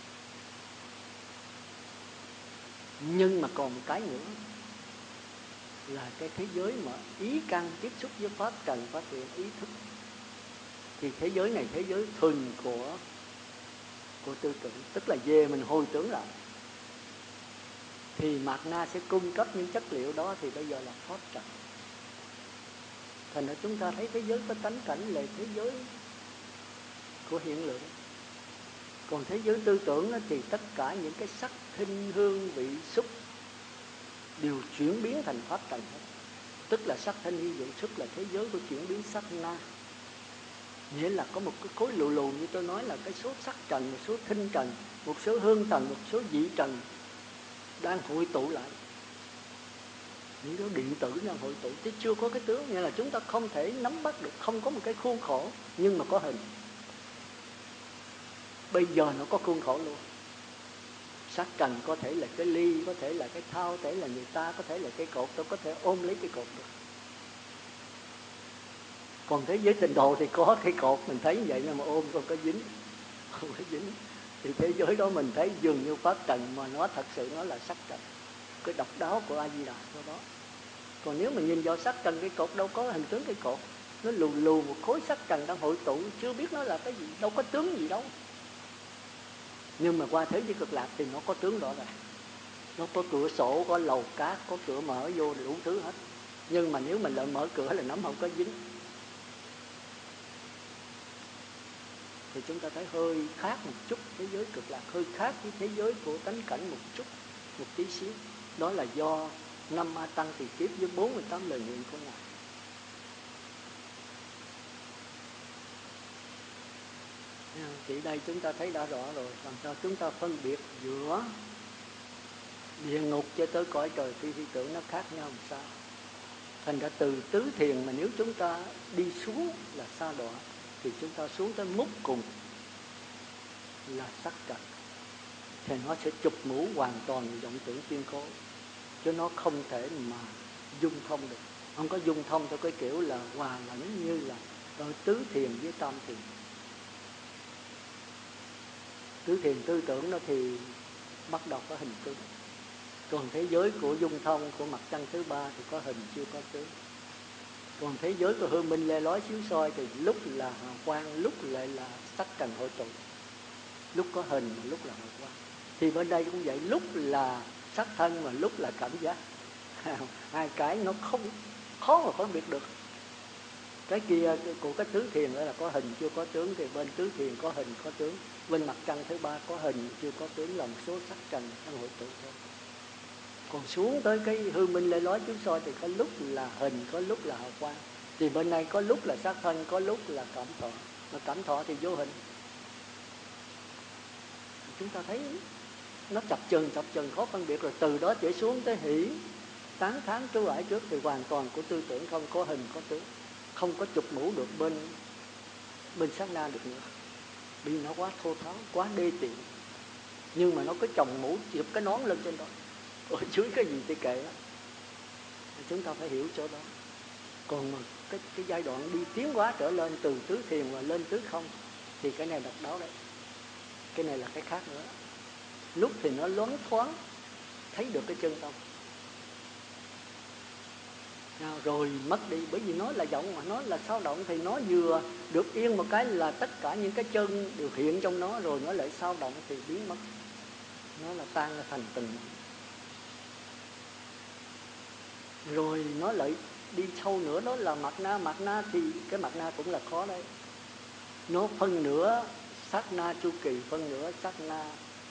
Nhưng mà còn một cái nữa là cái thế giới mà ý căn tiếp xúc với pháp trần, phát hiện ý thức. Thì thế giới này thế giới thuần của của tư tưởng, tức là về mình hồi tưởng lại. Thì Mạt Na sẽ cung cấp những chất liệu đó, thì bây giờ là pháp trần. Thành ra chúng ta thấy thế giới có tánh cảnh là thế giới của hiện lượng. Còn thế giới tư tưởng đó, thì tất cả những cái sắc, thinh, hương, vị, xúc đều chuyển biến thành pháp trần hết. Tức là sắc, thanh, hương, vị, xúc là thế giới của chuyển biến sát na. Nghĩa là có một cái khối lù lù như tôi nói là cái số sắc trần, một số thinh trần, một số hương trần, một số vị trần đang hội tụ lại. Những cái điện tử đang hội tụ chứ chưa có cái tướng. Nghĩa là chúng ta không thể nắm bắt được, không có một cái khuôn khổ, nhưng mà có hình. Bây giờ nó có khuôn khổ luôn. Sắc trần có thể là cái ly, có thể là cái thao, có thể là người ta, có thể là cái cột. Tôi có thể ôm lấy cái cột được. Còn thế giới tịnh độ thì có cái cột, mình thấy vậy mà ôm không có dính, không có dính. Thì thế giới đó mình thấy dường như pháp trần, mà nó thật sự nó là sắc trần. Cái độc đáo của A Di Đà của đó. Còn nếu mình nhìn vào sắc trần, cái cột đâu có hình tướng cái cột, nó lù lù một khối sắc trần đang hội tụ, chưa biết nó là cái gì, đâu có tướng gì đâu. Nhưng mà qua thế giới cực lạc thì nó có tướng rõ ràng. Nó có cửa sổ, có lầu cát, có cửa mở vô đủ thứ hết. Nhưng mà nếu mình lại mở cửa là nắm không có dính. Thì chúng ta thấy hơi khác một chút. Thế giới cực lạc hơi khác với thế giới của tánh cảnh một chút, một tí xíu. Đó là do năm A Tăng thì kiếp với bốn mươi tám lời nguyện của Ngài. Thì đây chúng ta thấy đã rõ rồi. Làm sao chúng ta phân biệt giữa địa ngục cho tới cõi trời phi phi tưởng nó khác nhau làm sao? Thành ra từ tứ thiền mà nếu chúng ta đi xuống là sa đọa, thì chúng ta xuống tới mức cùng là sắc trần, thì nó sẽ chụp mũ hoàn toàn vọng tưởng kiên cố, chứ nó không thể mà dung thông được. Không có dung thông theo cái kiểu là hòa lẫn như là ở tứ thiền với tam thiền. Tứ thiền tư tưởng đó thì bắt đầu có hình tướng. Còn thế giới của dung thông, của mặt trăng thứ ba thì có hình chưa có tướng. Còn thế giới của hương minh lê lói xíu soi thì lúc là hào quang, lúc lại là sắc trần hội tụ. Lúc có hình mà lúc là hào quang. Thì bên đây cũng vậy, lúc là sắc thân mà lúc là cảm giác. Hai cái nó không khó mà phân biệt được. Cái kia của cái tứ thiền là có hình chưa có tướng, thì bên tứ thiền có hình có tướng. Bên mặt trăng thứ ba có hình chưa có tướng, là một số sắc trần đang hội tụ thôi. Còn xuống tới cái hư minh lê lói chiếu soi thì có lúc là hình, có lúc là hào quang. Thì bên này có lúc là sắc thân, có lúc là cảm thọ. Mà cảm thọ thì vô hình. Chúng ta thấy nó chập chừng chập chừng khó phân biệt. Rồi từ đó trở xuống tới hỷ, tán thán trú ải trước thì hoàn toàn của tư tưởng, không có hình có tướng, không có chụp mũ được bên bên sát na được nữa, vì nó quá thô tháo, quá đê tiện. Nhưng mà nó có chồng mũ chụp cái nón lên trên đó, ở dưới cái gì thì kệ đó. Chúng ta phải hiểu chỗ đó. Còn mà cái, cái giai đoạn đi tiến hóa trở lên từ tứ thiền mà lên tứ không, thì cái này độc đáo đấy. Cái này là cái khác nữa. Lúc thì nó loáng thoáng thấy được cái chân tâm, rồi mất đi. Bởi vì nó là vọng mà, nó là sao động, thì nó vừa được yên một cái là tất cả những cái chân đều hiện trong nó, rồi nó lại sao động thì biến mất, nó là tan ra thành từng. Rồi nó lại đi sâu nữa, đó là mạt na. Mạt na thì cái mạt na cũng là khó đấy. Nó phân nửa sát na chu kỳ, phân nửa sát na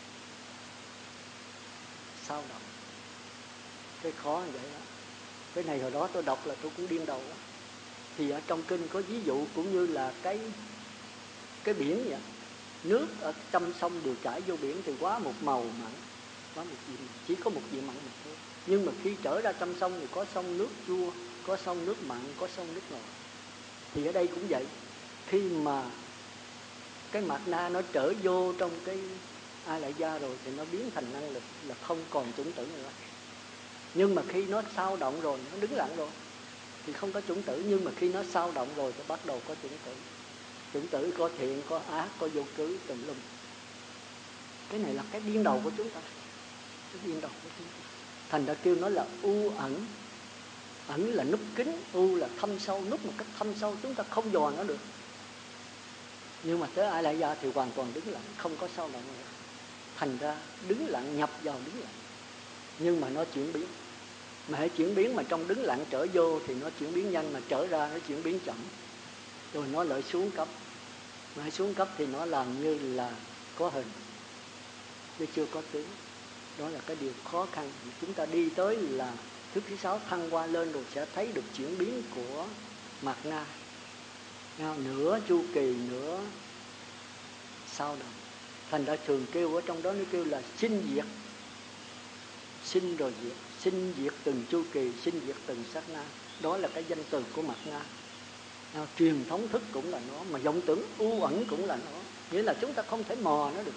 sao động. Cái khó như vậy đó. Cái này hồi đó tôi đọc là tôi cũng điên đầu đó. Thì ở trong kinh có ví dụ cũng như là cái cái biển vậy. Nước ở trong sông đều chảy vô biển thì quá một màu mặn, quá một vị, chỉ có một vị mặn mà thôi. Nhưng mà khi trở ra trong sông thì có sông nước chua, có sông nước mặn, có sông nước ngọt. Thì ở đây cũng vậy. Khi mà cái mạt na nó trở vô trong cái A Lại Gia rồi thì nó biến thành năng lực, là không còn chủng tử nữa. Nhưng mà khi nó sao động rồi, nó đứng lặng rồi thì không có chủng tử. Nhưng mà khi nó sao động rồi thì bắt đầu có chủng tử. Chủng tử có thiện, có ác, có vô cứ, tùm lum. Cái này là cái điên đầu của chúng ta. Cái điên đầu của chúng ta. Thành ra kêu nó là u ẩn. Ẩn là núp kín, u là thâm sâu, núp một cách thâm sâu, chúng ta không dò nó được. Nhưng mà tới A Lại Gia thì hoàn toàn đứng lặng, không có sao động nữa. Thành ra đứng lặng, nhập vào đứng lặng. Nhưng mà nó chuyển biến. Mà hãy chuyển biến mà trong đứng lặng trở vô thì nó chuyển biến nhanh, mà trở ra nó chuyển biến chậm. Rồi nó lại xuống cấp. Mà hãy xuống cấp thì nó làm như là có hình chứ chưa có tướng. Đó là cái điều khó khăn. Chúng ta đi tới là thức thứ sáu thăng qua lên rồi sẽ thấy được chuyển biến của mạt na. Nửa chu kỳ, nửa sao động. Thành ra thường kêu ở trong đó nó kêu là sinh diệt. Sinh rồi diệt, sinh diệt từng chu kỳ, sinh diệt từng sát na. Đó là cái danh từ của mạt na. À, truyền thống thức cũng là nó, mà vọng tưởng u ẩn cũng là nó. Nghĩa là chúng ta không thể mò nó được.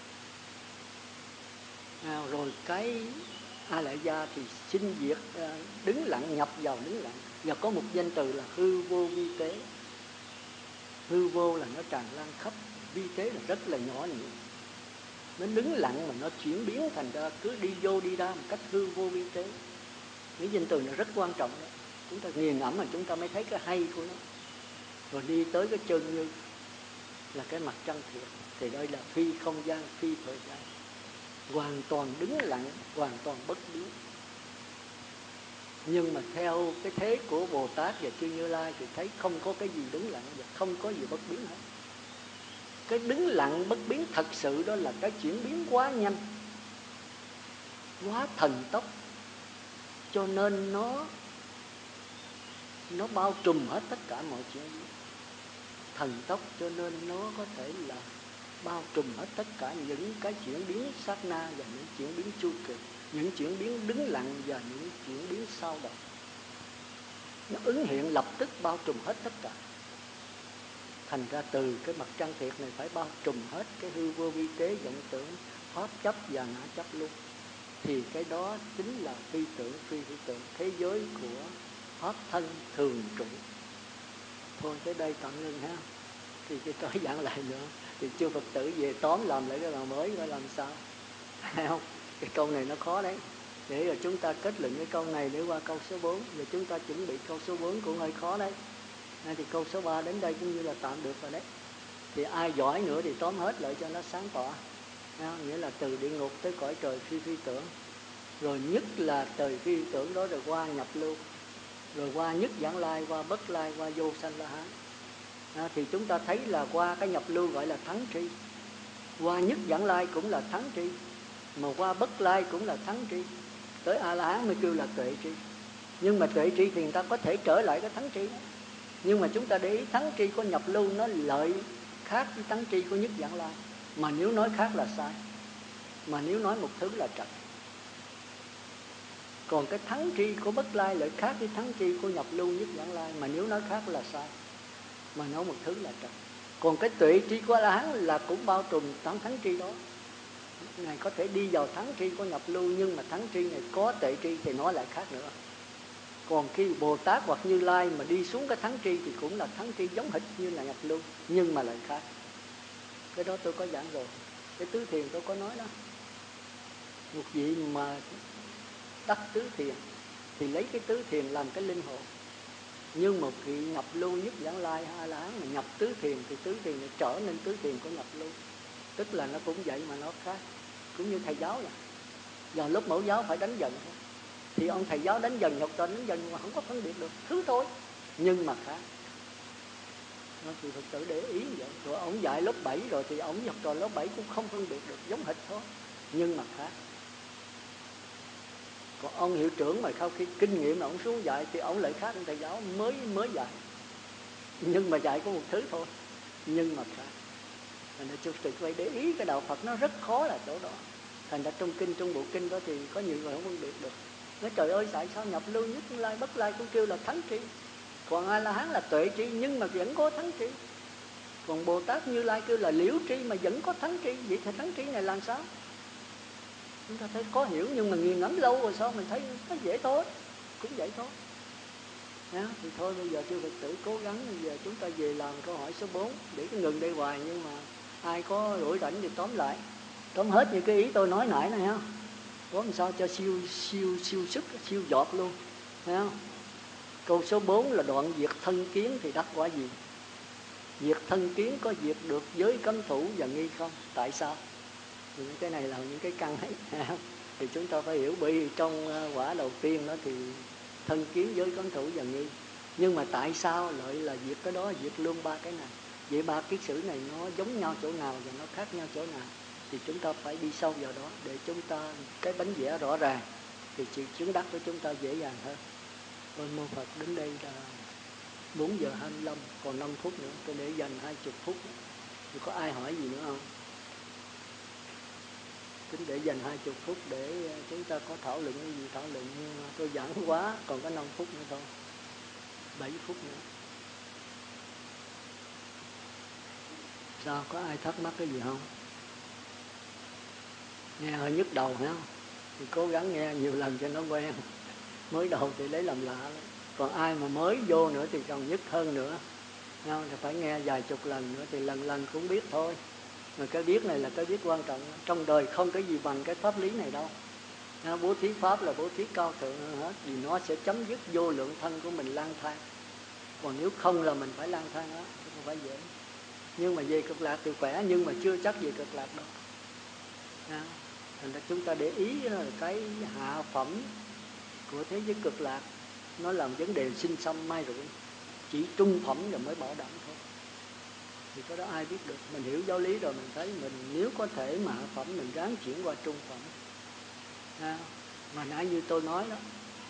À, rồi cái A Lại Gia thì sinh diệt, à, đứng lặng, nhập vào đứng lặng. Và có một danh từ là hư vô vi tế. Hư vô là nó tràn lan khắp, vi tế là rất là nhỏ nhặt. Nó đứng lặng mà nó chuyển biến thành ra cứ đi vô đi ra một cách hư vô vi tế. Cái danh từ này rất quan trọng đó. Chúng ta nghiền ngẫm mà chúng ta mới thấy cái hay của nó. Rồi đi tới cái chân như là cái mặt trăng thiệt. Thì đây là phi không gian, phi thời gian. Hoàn toàn đứng lặng, hoàn toàn bất biến. Nhưng mà theo cái thế của Bồ Tát và Chư Như Lai thì thấy không có cái gì đứng lặng và không có gì bất biến hết. Cái đứng lặng bất biến thật sự đó là cái chuyển biến quá nhanh, quá thần tốc, cho nên nó nó bao trùm hết tất cả mọi chuyện. Thần tốc cho nên nó có thể là bao trùm hết tất cả những cái chuyển biến sát na và những chuyển biến chu kỳ, những chuyển biến đứng lặng và những chuyển biến sao động. Nó ứng hiện lập tức bao trùm hết tất cả. Thành ra từ cái mặt trăng thiệt này phải bao trùm hết cái hư vô vi tế, vọng tưởng, pháp chấp và ngã chấp luôn. Thì cái đó chính là phi tưởng, phi hữu tưởng, thế giới của pháp thân thường trụ. Thôi tới đây tạm ngưng ha. Thì cái tối giảng lại nữa thì chư Phật tử về tóm làm lại cái bài mới coi làm sao. Thấy không? Cái câu này nó khó đấy. Để rồi chúng ta kết luận cái câu này để qua câu số bốn. Và chúng ta chuẩn bị câu số bốn cũng hơi khó đấy. Nên thì câu số ba đến đây cũng như là tạm được rồi đấy. Thì ai giỏi nữa thì tóm hết lại cho nó sáng tỏ. Nghĩa là từ địa ngục tới cõi trời phi phi tưởng. Rồi nhất là trời phi tưởng đó rồi qua nhập lưu. Rồi qua nhất giảng lai, qua bất lai, qua vô sanh la hán. À, thì chúng ta thấy là qua cái nhập lưu gọi là thắng tri. Qua nhất giảng lai cũng là thắng tri. Mà qua bất lai cũng là thắng tri. Tới A-la-hán mới kêu là tuệ tri. Nhưng mà tuệ tri thì người ta có thể trở lại cái thắng tri đó. Nhưng mà chúng ta để ý thắng tri của nhập lưu nó lợi khác với thắng tri của nhất giảng lai. Mà nếu nói khác là sai. Mà nếu nói một thứ là trật. Còn cái thắng tri của bất lai lại khác với thắng tri của nhập lưu nhất giảng lai. Mà nếu nói khác là sai. Mà nói một thứ là trật. Còn cái tuệ tri của A-la-hán là cũng bao trùm tám thắng tri đó. Ngài có thể đi vào thắng tri của nhập lưu. Nhưng mà thắng tri này có tuệ tri thì nói lại khác nữa. Còn khi Bồ Tát hoặc Như Lai mà đi xuống cái thắng tri thì cũng là thắng tri giống hệt như là nhập lưu, nhưng mà lại khác. Cái đó tôi có giảng rồi. Cái tứ thiền tôi có nói đó. Một vị mà đắc tứ thiền thì lấy cái tứ thiền làm cái linh hồn. Nhưng một vị nhập lưu nhất Vãng Lai A La Hán mà nhập tứ thiền thì tứ thiền nó trở nên tứ thiền của nhập lưu. Tức là nó cũng vậy mà nó khác. Cũng như thầy giáo vậy. Giờ lúc mẫu giáo phải đánh dần thôi. Thì ông thầy giáo đánh dần, học trò đánh dần mà không có phân biệt được. Thứ thôi. Nhưng mà khác. Nó thì Phật tử để ý vậy. Rồi ông dạy lớp bảy rồi thì ông học trò lớp bảy cũng không phân biệt được. Giống hệt thôi. Nhưng mà khác. Còn ông hiệu trưởng mà sau khi kinh nghiệm là ông xuống dạy thì ông lại khác ông thầy giáo mới mới dạy. Nhưng mà dạy có một thứ thôi. Nhưng mà khác. Thành ra chúng tôi phải để ý cái đạo Phật nó rất khó là chỗ đó. Thành ra trong kinh, trong bộ kinh đó thì có nhiều người không phân biệt được. Nói trời ơi tại sao nhập lưu nhất lai bất lai cũng kêu là thắng tri. Còn A La Hán là tuệ tri nhưng mà vẫn có thắng tri. Còn Bồ Tát Như Lai kêu là liễu tri mà vẫn có thắng tri. Vậy thì thắng tri này làm sao? Chúng ta thấy có hiểu nhưng mà nghiền ngẫm lâu rồi sao mình thấy nó dễ thôi. Cũng vậy thôi. Đó, thì thôi bây giờ chư Phật tử cố gắng. Bây giờ chúng ta về làm câu hỏi số bốn. Để cái ngừng đây hoài nhưng mà ai có rỗi rảnh thì tóm lại. Tóm hết những cái ý tôi nói nãy này ha. Có làm sao cho siêu siêu siêu sức, siêu giọt luôn. Thấy không? Câu số bốn là đoạn diệt thân kiến thì đắc quả gì? Diệt thân kiến có diệt được giới cấm thủ và nghi không? Tại sao? Thì những cái này là những cái căn ấy. Thì chúng ta phải hiểu, bởi vì trong quả đầu tiên đó thì thân kiến giới cấm thủ và nghi. Nhưng mà tại sao lại là diệt cái đó, diệt luôn ba cái này? Vậy ba kiết sử này nó giống nhau chỗ nào và nó khác nhau chỗ nào? Thì chúng ta phải đi sâu vào đó để chúng ta cái bánh vẽ rõ ràng thì sự chứng đắc của chúng ta dễ dàng hơn. Ơn mô Phật, đến đây là bốn giờ hai mươi lăm, còn năm phút nữa, tôi để dành hai mươi phút nữa. Thì có ai hỏi gì nữa không? Tính để dành hai mươi phút để chúng ta có thảo luận cái gì thảo luận, nhưng mà tôi giảng quá, còn có năm phút nữa thôi, bảy phút nữa. Sao, có ai thắc mắc cái gì không? Nghe hơi nhức đầu phải không? Thì cố gắng nghe nhiều lần cho nó quen. Mới đầu thì lấy làm lạ lắm. Còn ai mà mới vô nữa thì còn nhức hơn nữa. Không? Thì phải nghe vài chục lần nữa thì lần lần cũng biết thôi. Mà cái biết này là cái biết quan trọng. Trong đời không có gì bằng cái pháp lý này đâu. Bố thí pháp là bố thí cao thượng hơn hết. Vì nó sẽ chấm dứt vô lượng thân của mình lang thang. Còn nếu không là mình phải lang thang đó, không phải dễ. Nhưng mà về cực lạc thì khỏe, nhưng mà chưa chắc về cực lạc đâu. Thành ra chúng ta để ý là cái hạ phẩm của thế giới cực lạc nó làm vấn đề sinh xăm mai rủi. Chỉ trung phẩm rồi mới bảo đảm thôi. Thì cái đó ai biết được. Mình hiểu giáo lý rồi mình thấy mình nếu có thể mà hạ phẩm mình ráng chuyển qua trung phẩm. À, mà nãy như tôi nói đó,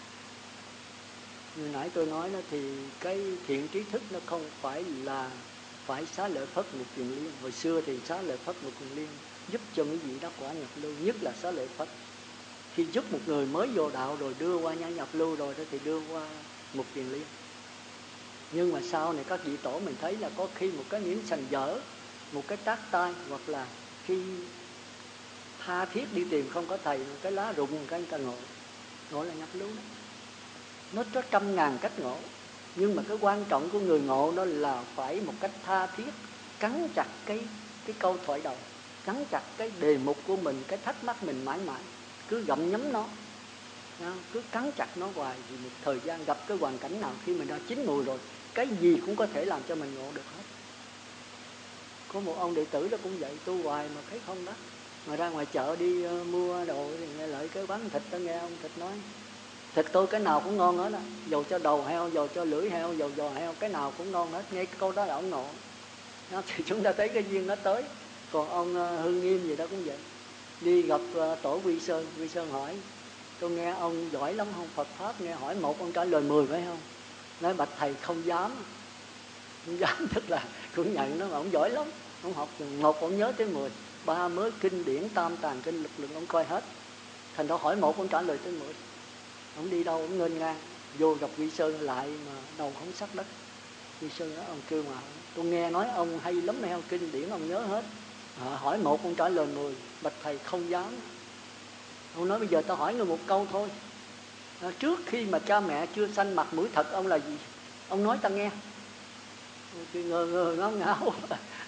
như nãy tôi nói đó thì cái thiện trí thức nó không phải là phải xá lợi Phất một kiền liên. Hồi xưa thì xá lợi Phất một kiền liên giúp cho mấy vị đắc quả nhập lưu, nhất là xá lợi Phất. Khi giúp một người mới vô đạo rồi đưa qua nhà nhập lưu rồi đó thì đưa qua một kiền liên. Nhưng mà sau này các vị tổ mình thấy là có khi một cái miếng sành dở, một cái trát tay, hoặc là khi tha thiết đi tìm không có thầy, một cái lá rụng một cái người ta ngộ, ngộ là nhập lưu đó. Nó có trăm ngàn cách ngộ, nhưng mà cái quan trọng của người ngộ đó là phải một cách tha thiết, cắn chặt cái cái câu thoại đầu, cắn chặt cái đề mục của mình, cái thắc mắc mình mãi mãi, cứ gặm nhấm nó, cứ cắn chặt nó hoài. Vì một thời gian gặp cái hoàn cảnh nào khi mình đã chín mùi rồi, cái gì cũng có thể làm cho mình ngộ được hết. Có một ông đệ tử đó cũng vậy, tu hoài mà thấy không đó, mà ra ngoài chợ đi uh, mua đồ thì nghe lợi cái bán thịt đó, nghe ông thịt nói thịt tôi cái nào cũng ngon hết á, dầu cho đầu heo, dầu cho lưỡi heo, dầu giò heo, cái nào cũng ngon hết. Nghe cái câu đó là ông ngộ đó, thì chúng ta thấy cái duyên nó tới. Còn ông uh, Hưng Nghiêm gì đó cũng vậy, đi gặp uh, tổ Quy Sơn, Quy Sơn hỏi tôi nghe ông giỏi lắm không Phật pháp, nghe hỏi một ông trả lời mười phải không? Nói bạch thầy không dám, không dám tức là cũng nhận đó, mà ông giỏi lắm. Ông học một ông nhớ tới mười, ba mới kinh điển tam tàng kinh lực lượng ông coi hết. Thành đó hỏi một ông trả lời tới mười. Ông đi đâu ông ngênh ngang vô gặp Quy Sơn lại mà đầu không sắc đất. Quy Sơn đó ông kêu mà tôi nghe nói ông hay lắm hay không, kinh điển ông nhớ hết. À, hỏi một ông trả lời mười, bạch thầy không dám. Ông nói bây giờ tao hỏi ngươi một câu thôi, à, trước khi mà cha mẹ chưa sanh mặt mũi thật ông là gì? Ông nói ta nghe. Cái ngơ ngơ ngáo ngáo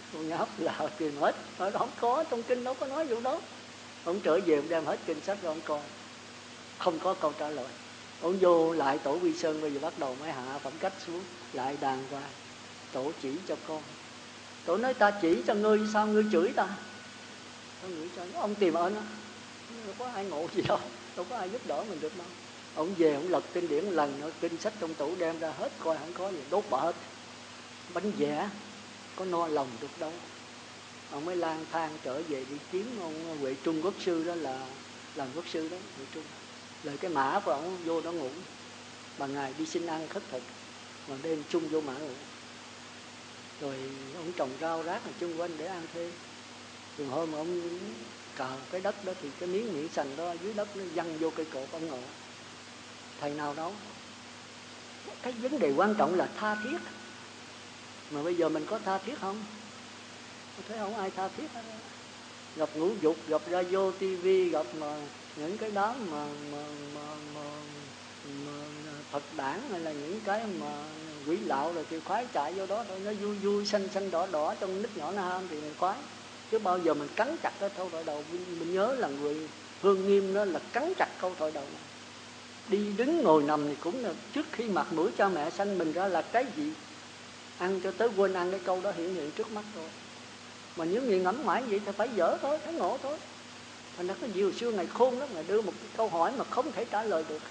Con nháp là tìm hết, nó không có, trong kinh đâu có nói vụ đó. Ông trở về ông đem hết kinh sách rồi ông coi, không có câu trả lời. Ông vô lại tổ Quy Sơn, bây giờ bắt đầu mới hạ phẩm cách xuống, lại đàng hoàng. Tổ chỉ cho con. Tổ nói ta chỉ cho ngươi, sao ngươi chửi ta? Sao ngươi cho ông tìm ơn á, đâu có ai ngộ gì đâu, đâu có ai giúp đỡ mình được đâu. Ông về ông lật kinh điển lần nữa, kinh sách trong tủ đem ra hết coi, không có gì, đốt bỏ hết. Bánh vẽ có no lòng được đâu. Ông mới lang thang trở về đi kiếm ông Huệ Trung Quốc sư, đó là làm quốc sư đó, Huệ Trung. Lời cái mã của ông vô đó ngủ, ban ngày đi xin ăn khất thực, mà đêm chung vô mã ngủ. Rồi ông trồng rau rác ở chung quanh để ăn thêm. Rồi hôm ông cào cái đất đó thì cái miếng miệng sành đó dưới đất nó văng vô cây cột ông ngộ. Thầy nào đâu. Cái vấn đề quan trọng là tha thiết. Mà bây giờ mình có tha thiết không? Tôi thấy không ai tha thiết hết. Gặp ngũ dục, gặp radio, tivi, gặp mà những cái đó mà, mà, mà, mà, mà Phật đản hay là những cái mà quỷ lạo rồi thì khoái chạy vô đó thôi. Nó vui vui, xanh xanh đỏ đỏ trong nít nhỏ na ham thì mình khoái. Chứ bao giờ mình cắn chặt cái câu thoại đầu. Mình nhớ là người Hương Nghiêm đó là cắn chặt câu thoại đầu này. Đi đứng ngồi nằm thì cũng là trước khi mặt mũi cha mẹ sanh mình ra là cái gì, ăn cho tới quên ăn, cái câu đó hiện hiện trước mắt rồi. Mà nếu nghiền ngẫm mãi vậy thì phải dở thôi, thấy ngộ thôi. Thành ra có nhiều xưa ngày khôn lắm, ngày đưa một cái câu hỏi mà không thể trả lời được,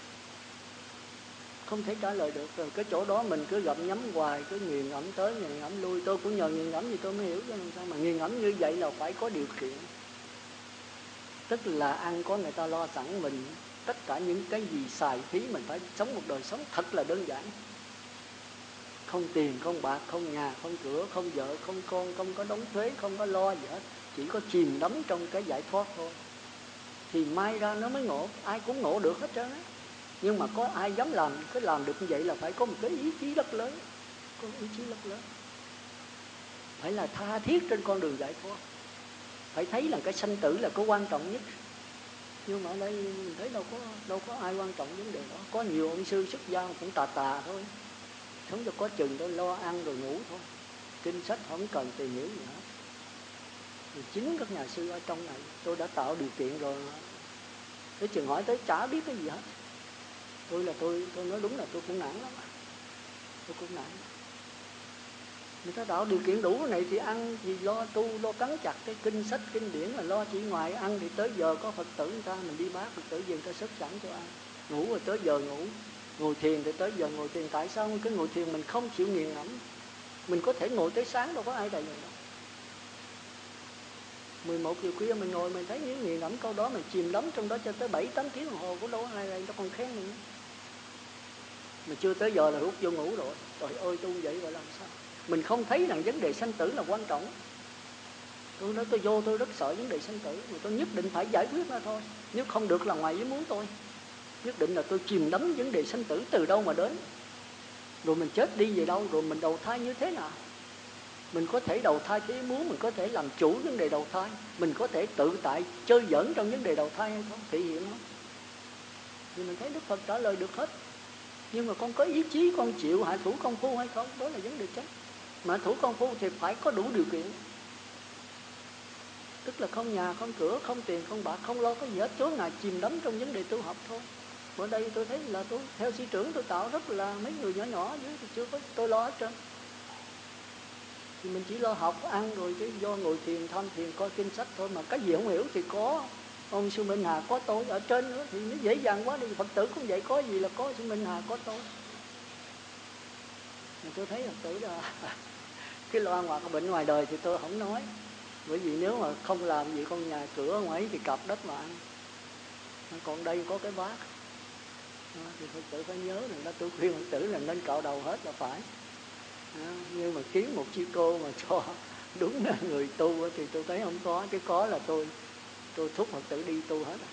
không thể trả lời được. Rồi cái chỗ đó mình cứ gặm nhấm hoài, cứ nghiền ngẫm tới nghiền ngẫm lui. Tôi cũng nhờ nghiền ngẫm gì tôi mới hiểu cho làm sao. Mà nghiền ngẫm như vậy là phải có điều kiện, tức là ăn có người ta lo sẵn mình tất cả những cái gì xài phí, mình phải sống một đời sống thật là đơn giản. Không tiền, không bạc, không nhà, không cửa, không vợ, không con, không có đóng thuế, không có lo gì hết. Chỉ có chìm đắm trong cái giải thoát thôi. Thì mai ra nó mới ngộ, ai cũng ngộ được hết trơn á. Nhưng mà có ai dám làm, cái làm được như vậy là phải có một cái ý chí rất lớn. Có ý chí rất lớn. Phải là tha thiết trên con đường giải thoát. Phải thấy là cái sanh tử là có quan trọng nhất. Nhưng mà ở đây mình thấy đâu có, đâu có ai quan trọng vấn đề đó. Có nhiều ông sư xuất gia cũng tà tà thôi, sống cho có chừng đó, lo ăn rồi ngủ thôi. Kinh sách không cần tìm hiểu gì hết. Thì chính các nhà sư ở trong này tôi đã tạo điều kiện rồi. Cái chừng hỏi tới chả biết cái gì hết. Tôi là tôi, tôi nói đúng là tôi cũng nản lắm. Tôi cũng nản. Người ta tạo điều kiện đủ cái này thì ăn gì lo tu, lo cắn chặt cái kinh sách, kinh điển là lo. Chỉ ngoài ăn thì tới giờ có Phật tử người ta, mình đi bác Phật tử về người ta sức sẵn cho ăn. Ngủ rồi tới giờ ngủ. Ngồi thiền thì tới giờ ngồi thiền. Tại sao cái ngồi thiền mình không chịu nghiền ngẫm? Mình có thể ngồi tới sáng, đâu có ai đẩy mình đâu. mười một giờ khuya mình ngồi mình thấy những nghiền ngẫm câu đó, mình chìm đắm trong đó cho tới bảy tám tiếng đồng hồ, có đâu ai đây nó còn khen mình. Mà chưa tới giờ là rút vô ngủ rồi. Trời ơi, tu vậy rồi làm sao? Mình không thấy rằng vấn đề sanh tử là quan trọng. Tôi nói tôi vô tôi rất sợ vấn đề sanh tử, mà tôi nhất định phải giải quyết nó thôi. Nếu không được là ngoài ý muốn tôi. Nhất định là tôi chìm đắm vấn đề sanh tử từ đâu mà đến. Rồi mình chết đi về đâu, rồi mình đầu thai như thế nào? Mình có thể đầu thai thế muốn, mình có thể làm chủ vấn đề đầu thai, mình có thể tự tại chơi giỡn trong vấn đề đầu thai hay không, thể hiện không? Thì mình thấy Đức Phật trả lời được hết. Nhưng mà con có ý chí, con chịu hạ thủ công phu hay không, đó là vấn đề chính. Mà hạ thủ công phu thì phải có đủ điều kiện. Tức là không nhà, không cửa, không tiền, không bạc, không lo cái gì hết, chối ngày chìm đắm trong vấn đề tu học thôi. Ở đây tôi thấy là tôi theo sư trưởng tôi tạo rất là mấy người nhỏ nhỏ dưới thì chưa có tôi lo hết trơn. Thì mình chỉ lo học, ăn rồi chứ do ngồi thiền, tham thiền, coi kinh sách thôi. Mà cái gì không hiểu thì có ông Sư Minh Hà, có tôi ở trên nữa. Thì nó dễ dàng quá đi. Phật tử cũng vậy, có gì là có Sư Minh Hà, có tôi. Mà tôi thấy Phật tử là cái lo ăn hoặc bệnh ngoài đời thì tôi không nói. Bởi vì nếu mà không làm gì con nhà cửa ngoài thì cặp đất mà ăn. Còn đây có cái bát. Thì Phật tử phải nhớ rằng đó, tôi khuyên Phật tử là nên cạo đầu hết là phải. À, nhưng mà kiếm một chi cô mà cho đúng là người tu thì tôi thấy không có. Chứ có là tôi tôi thúc Phật tử đi tu hết.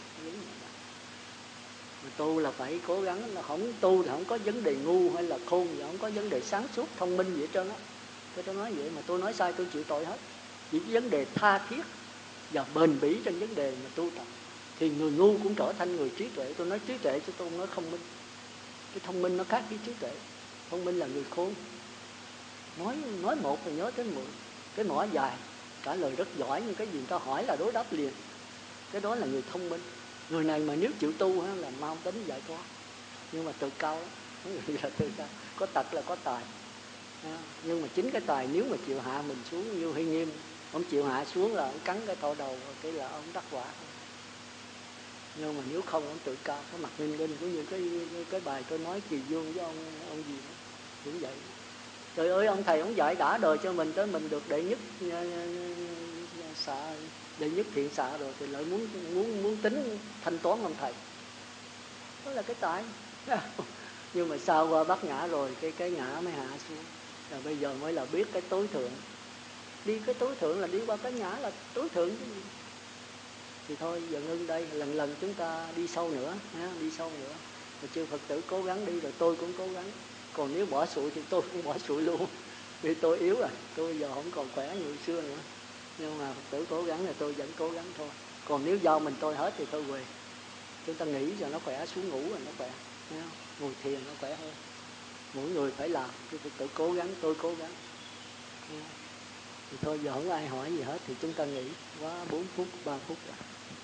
Mà tu là phải cố gắng, là không tu thì không có vấn đề ngu hay là khôn gì, không có vấn đề sáng suốt thông minh gì hết trơn á. Tôi nói vậy mà tôi nói sai tôi chịu tội hết. Chỉ vấn đề tha thiết và bền bỉ trên vấn đề mà tu tập thì người ngu cũng trở thành người trí tuệ. Tôi nói trí tuệ chứ tôi không nói thông minh. Cái thông minh nó khác với trí tuệ. Thông minh là người khôn. Nói nói một rồi nhớ tới mười. cái mỏ dài, trả lời rất giỏi, nhưng cái gì người ta hỏi là đối đáp liền. Cái đó là người thông minh. Người này mà nếu chịu tu ha, là mau tính giải thoát. Nhưng mà tự cao lắm, là tự cao. Có tật là có tài. Nhưng mà chính cái tài nếu mà chịu hạ mình xuống, như Huy Nghiêm, ông chịu hạ xuống là ông cắn cái to đầu, cái là ông đắc quả. Nhưng mà nếu không ông tự cao, cái mặt ninh ninh cũng như cái cái bài tôi nói Kỳ Dương với ông ông gì đó cũng vậy. Trời ơi, ông thầy ông dạy đã đời cho mình, tới mình được đệ nhất xạ, đệ nhất thiện xạ rồi thì lại muốn muốn muốn tính thanh toán ông thầy. Đó là cái tài. Nhưng mà sau qua bắt ngã rồi, cái cái ngã mới hạ xuống. Rồi bây giờ mới là biết cái tối thượng. Đi cái tối thượng là đi qua cái ngã là tối thượng chứ gì. Thì thôi giờ ngưng đây, lần lần chúng ta đi sâu nữa, đi sâu nữa. Rồi chư Phật tử cố gắng đi, rồi tôi cũng cố gắng. Còn nếu bỏ sụi thì tôi cũng bỏ sụi luôn. Vì tôi yếu rồi, tôi bây giờ không còn khỏe như xưa nữa. Nhưng mà Phật tử cố gắng thì tôi vẫn cố gắng thôi. Còn nếu do mình tôi hết thì tôi về. Chúng ta nghĩ cho nó khỏe, xuống ngủ rồi nó khỏe. Ngồi thiền nó khỏe hơn. Mỗi người phải làm, chư Phật tử cố gắng, tôi cố gắng. Thì thôi giờ không ai hỏi gì hết thì chúng ta nghỉ quá bốn phút, ba phút rồi.